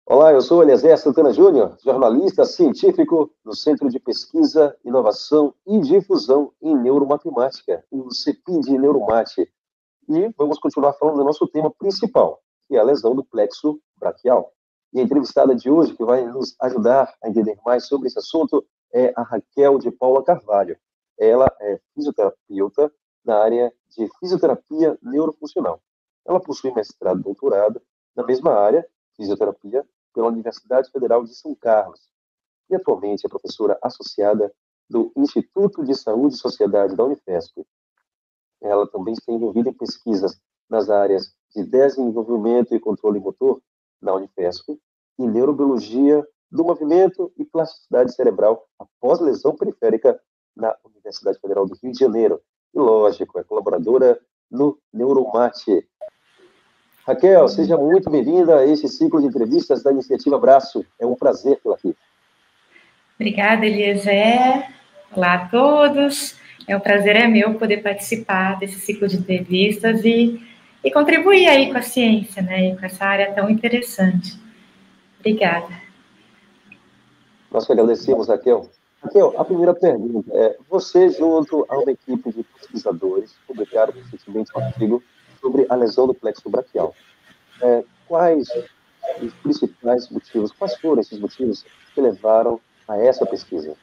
Olá, eu sou Eliezer Santana Júnior, jornalista científico do Centro de Pesquisa, Inovação e Difusão em Neuromatemática, o CEPID Neuromate. E vamos continuar falando do nosso tema principal, que é a lesão do plexo braquial. E a entrevistada de hoje, que vai nos ajudar a entender mais sobre esse assunto, é a Raquel de Paula Carvalho. Ela é fisioterapeuta na área de fisioterapia neurofuncional. Ela possui mestrado e doutorado na mesma área, fisioterapia, pela Universidade Federal de São Carlos. E atualmente é professora associada do Instituto de Saúde e Sociedade da Unifesp. Ela também está envolvida em pesquisas nas áreas de desenvolvimento e controle motor na Unifesp e neurobiologia do movimento e plasticidade cerebral após lesão periférica na Universidade Federal do Rio de Janeiro. E, lógico, é colaboradora no Neuromate. Raquel, seja muito bem-vinda a esse ciclo de entrevistas da Iniciativa Abraço. É um prazer tê-la aqui. Obrigada, Eliezer. Olá a todos. O prazer é meu poder participar desse ciclo de entrevistas e contribuir aí com a ciência, né, e com essa área tão interessante. Obrigada. Nós que agradecemos, Raquel. Raquel, a primeira pergunta é: você, junto a uma equipe de pesquisadores, publicaram recentemente um artigo sobre a lesão do plexo braquial. Quais os principais motivos, quais foram esses motivos que levaram a essa pesquisa?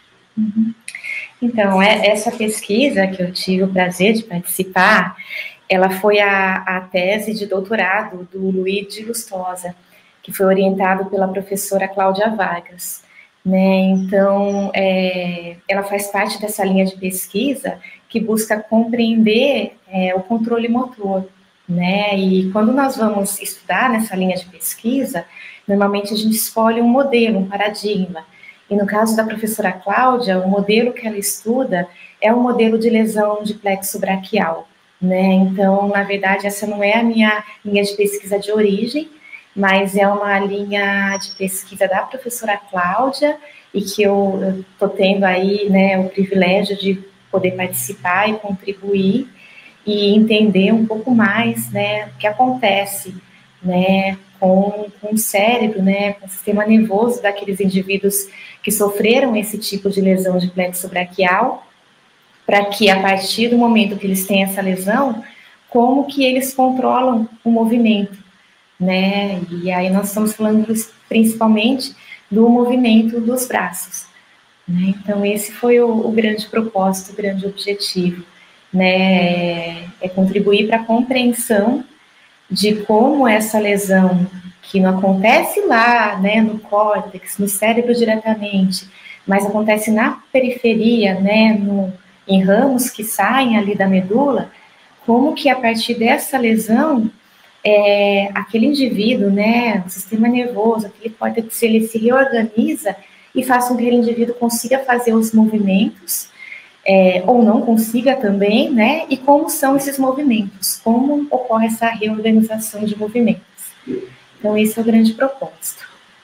Então, essa pesquisa que eu tive o prazer de participar, ela foi a tese de doutorado do Luigi Lustosa, que foi orientado pela professora Cláudia Vargas, né? Então, ela faz parte dessa linha de pesquisa que busca compreender o controle motor, né? E quando nós vamos estudar nessa linha de pesquisa, normalmente a gente escolhe um modelo, um paradigma. E no caso da professora Cláudia, o modelo que ela estuda é o modelo de lesão de plexo braquial, né? Então, na verdade, essa não é a minha linha de pesquisa de origem, mas é uma linha de pesquisa da professora Cláudia e que eu estou tendo aí, né, o privilégio de poder participar e contribuir e entender um pouco mais, né, o que acontece, né, com o cérebro, né, com o sistema nervoso daqueles indivíduos que sofreram esse tipo de lesão de plexo braquial, para que a partir do momento que eles têm essa lesão, como que eles controlam o movimento, né? E aí nós estamos falando principalmente do movimento dos braços, né? Então esse foi o grande propósito, o grande objetivo, né? É contribuir para a compreensão de como essa lesão, que não acontece lá, né, no córtex, no cérebro diretamente, mas acontece na periferia, né, em ramos que saem ali da medula, como que a partir dessa lesão, aquele indivíduo, né, o sistema nervoso, aquele córtex, ele se reorganiza e faz com que aquele indivíduo consiga fazer os movimentos, ou não consiga também, né, e como são esses movimentos, como ocorre essa reorganização de movimentos. Então, esse é o grande propósito.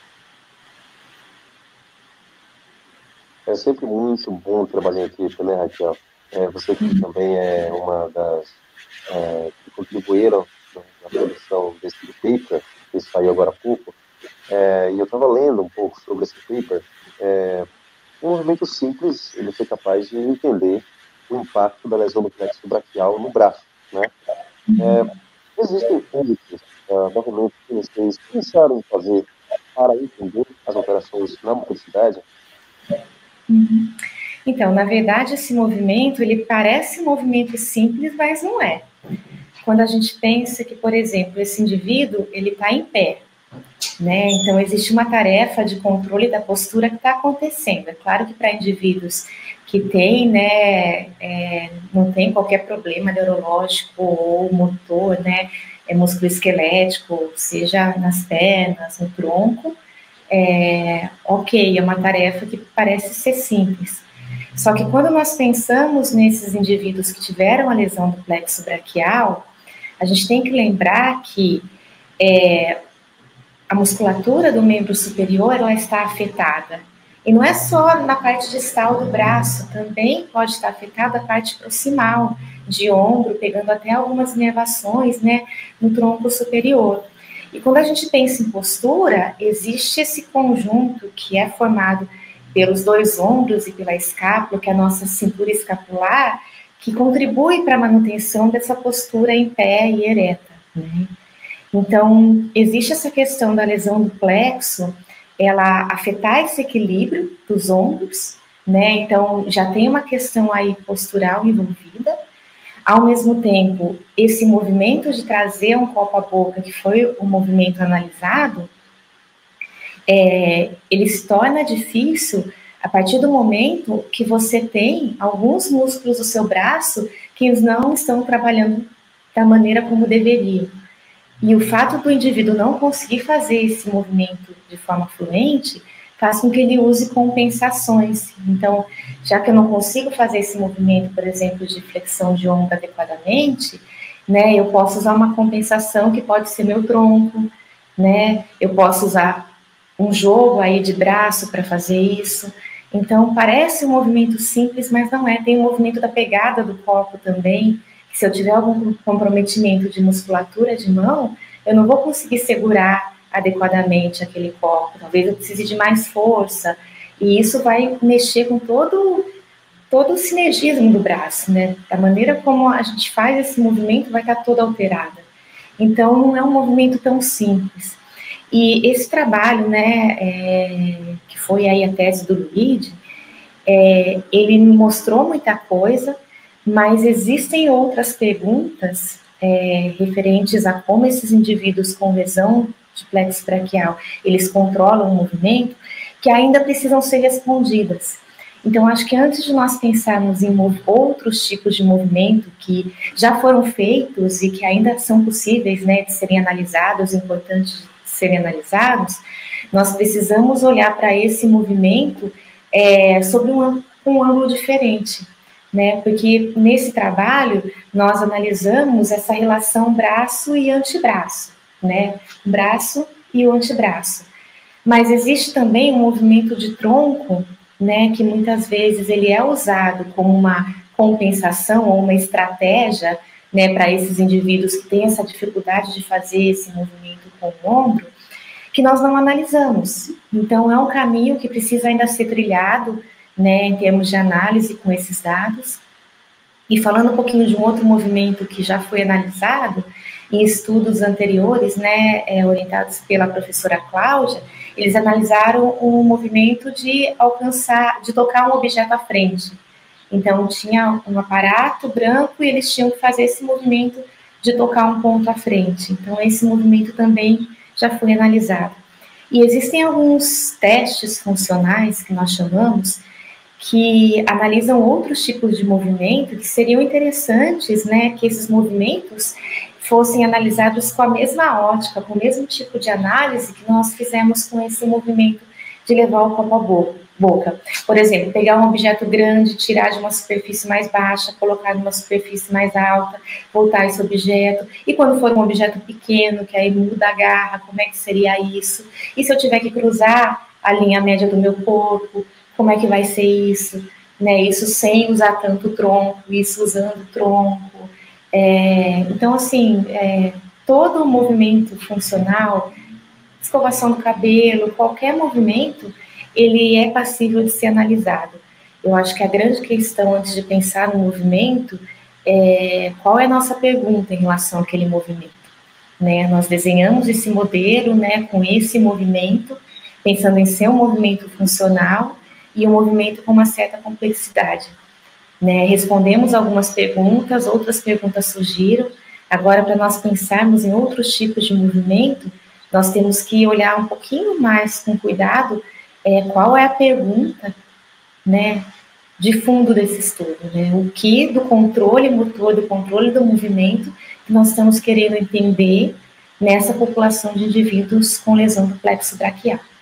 É sempre muito bom trabalhar em equipe, né, Raquel? Você que também é uma das que contribuíram na produção desse paper, que saiu agora há pouco, e eu estava lendo um pouco sobre esse paper. Um movimento simples, ele foi capaz de entender o impacto da lesão do plexo braquial no braço, né? Existem outros movimentos que vocês pensaram em fazer para entender as alterações na motricidade? Então, na verdade, esse movimento, ele parece um movimento simples, mas não é. Quando a gente pensa que, por exemplo, esse indivíduo, ele está em pé, né? Então, existe uma tarefa de controle da postura que está acontecendo. É claro que para indivíduos que têm, né, não tem qualquer problema neurológico ou motor, né, musculoesquelético, seja nas pernas, no tronco, ok, é uma tarefa que parece ser simples. Só que quando nós pensamos nesses indivíduos que tiveram a lesão do plexo braquial, a gente tem que lembrar que a musculatura do membro superior, ela está afetada. E não é só na parte distal do braço, também pode estar afetada a parte proximal, de ombro, pegando até algumas inervações, né, no tronco superior. E quando a gente pensa em postura, existe esse conjunto que é formado pelos dois ombros e pela escápula, que é a nossa cintura escapular, que contribui para a manutenção dessa postura em pé e ereta, né? Então, existe essa questão da lesão do plexo, ela afetar esse equilíbrio dos ombros, né? Então, já tem uma questão aí postural envolvida. Ao mesmo tempo, esse movimento de trazer um copo à boca, que foi o movimento analisado, ele se torna difícil a partir do momento que você tem alguns músculos do seu braço que não estão trabalhando da maneira como deveriam. E o fato do indivíduo não conseguir fazer esse movimento de forma fluente faz com que ele use compensações. Então, já que eu não consigo fazer esse movimento, por exemplo, de flexão de ombro adequadamente, né, eu posso usar uma compensação que pode ser meu tronco, né, eu posso usar um jogo aí de braço para fazer isso. Então, parece um movimento simples, mas não é. Tem o movimento da pegada do copo também, que se eu tiver algum comprometimento de musculatura de mão, eu não vou conseguir segurar adequadamente aquele copo. Talvez eu precise de mais força, e isso vai mexer com todo o sinergismo do braço, né? A maneira como a gente faz esse movimento vai estar toda alterada. Então, não é um movimento tão simples. E esse trabalho, né, que foi aí a tese do Luigi, ele mostrou muita coisa, mas existem outras perguntas referentes a como esses indivíduos com lesão de plexo braquial, eles controlam o movimento, que ainda precisam ser respondidas. Então, acho que antes de nós pensarmos em outros tipos de movimento que já foram feitos e que ainda são possíveis, né, de serem analisados, importantes de serem analisados, nós precisamos olhar para esse movimento sobre um ângulo diferente, né? Porque nesse trabalho nós analisamos essa relação braço e antebraço, né? O braço e o antebraço. Mas existe também um movimento de tronco, né? Que muitas vezes ele é usado como uma compensação ou uma estratégia, né? Para esses indivíduos que têm essa dificuldade de fazer esse movimento com o ombro, que nós não analisamos. Então, é um caminho que precisa ainda ser trilhado, né, em termos de análise com esses dados. E falando um pouquinho de um outro movimento que já foi analisado em estudos anteriores, né, orientados pela professora Cláudia, eles analisaram o movimento de tocar um objeto à frente. Então, tinha um aparato branco e eles tinham que fazer esse movimento de tocar um ponto à frente. Então, esse movimento também já foi analisado. E existem alguns testes funcionais, que nós chamamos, que analisam outros tipos de movimento que seriam interessantes, né, que esses movimentos fossem analisados com a mesma ótica, com o mesmo tipo de análise que nós fizemos com esse movimento de levar o copo à boca. Por exemplo, pegar um objeto grande, tirar de uma superfície mais baixa, colocar numa superfície mais alta, voltar esse objeto, e quando for um objeto pequeno, que aí muda a garra, como é que seria isso? E se eu tiver que cruzar a linha média do meu corpo, como é que vai ser isso? Né? Isso sem usar tanto tronco, isso usando tronco. Então, assim, todo o movimento funcional, escovação do cabelo, qualquer movimento, ele é passível de ser analisado. Eu acho que a grande questão, antes de pensar no movimento, qual é a nossa pergunta em relação àquele movimento? Né? Nós desenhamos esse modelo, né, com esse movimento, pensando em ser um movimento funcional e um movimento com uma certa complexidade. Né? Respondemos algumas perguntas, outras perguntas surgiram. Agora, para nós pensarmos em outros tipos de movimento, nós temos que olhar um pouquinho mais com cuidado qual é a pergunta, né, de fundo desse estudo, né? O que do controle motor, do controle do movimento que nós estamos querendo entender nessa população de indivíduos com lesão do plexo braquial.